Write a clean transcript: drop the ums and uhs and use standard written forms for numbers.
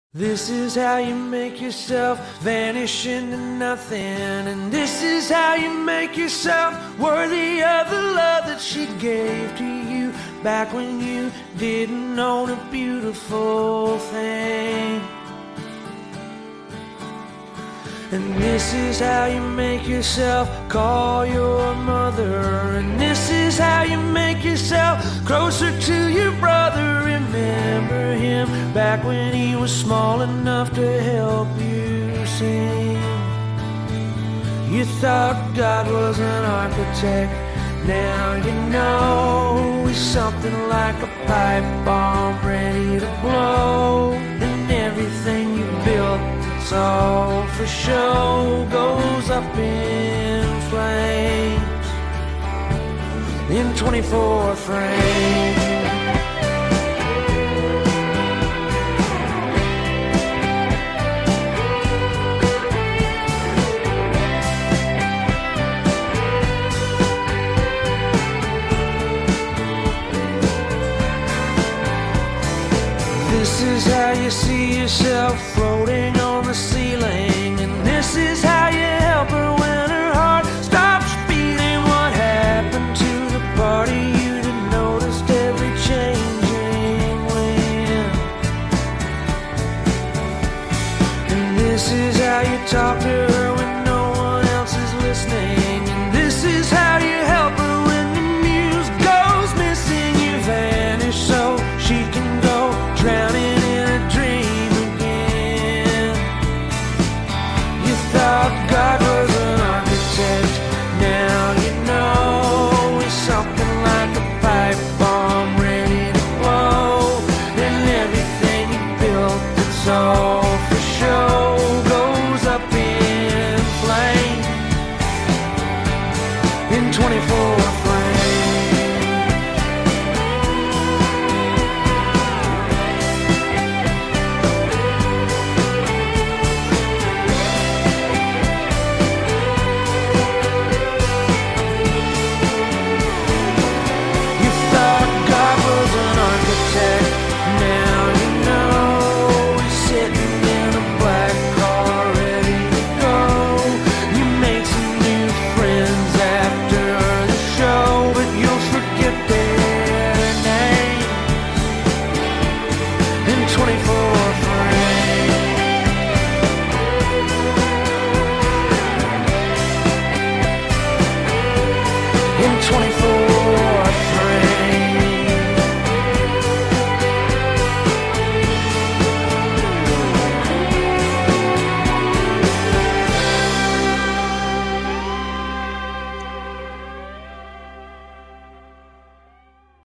This is how you make yourself vanish into nothing. And this is how you make yourself worthy of the love that she gave to you back when you didn't own a beautiful thing. And this is how you make yourself call your mother. And this is how you make yourself closer to your brother. Remember him back when he was small enough to help you sing. You thought God was an architect, now you know he's something like a pipe bomb ready to blow. And everything you built, it's all for show, goes up in flames in 24 frames. This is how you see yourself floating on the ceiling. And this is how you help her when her heart stops beating. What happened to the party you didn't notice every changing wind? And this is how you talk to her when no one else is listening. And this is how you help her when the muse goes missing. You vanish so she can go drowning in a dream again. You thought God was an architect, now you know he's something like a pipe bomb ready to blow. And everything you built, it's all